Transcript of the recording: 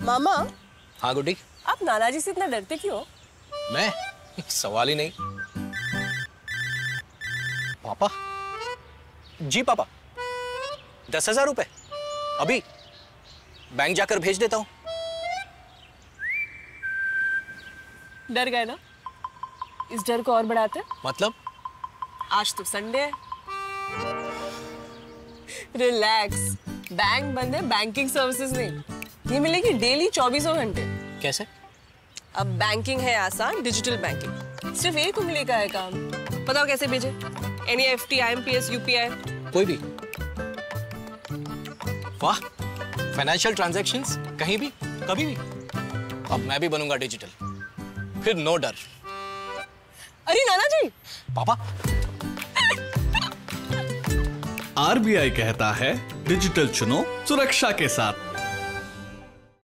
मामा। हाँ गुड्डी। आप नाना जी से इतना डरते क्यों? मैं? सवाल ही नहीं। पापा? जी पापा। 10,000 रुपए अभी बैंक जाकर भेज देता हूं। डर गए ना? इस डर को और बढ़ाते? मतलब? आज तो संडे है। रिलैक्स, बैंक बंद है, बैंकिंग सर्विसेज नहीं। ये मिलेगी डेली 24 घंटे। कैसे? अब बैंकिंग है आसान, डिजिटल बैंकिंग। सिर्फ एक उंगली का है काम। बताओ कैसे भेजे? NEFT, IMPS, UPI? कोई भी। वाह, फाइनेंशियल ट्रांजैक्शंस कहीं भी कभी भी। अब मैं भी बनूंगा डिजिटल, फिर नो डर। अरे नाना जी। पापा। RBI कहता है डिजिटल चुनो सुरक्षा के साथ।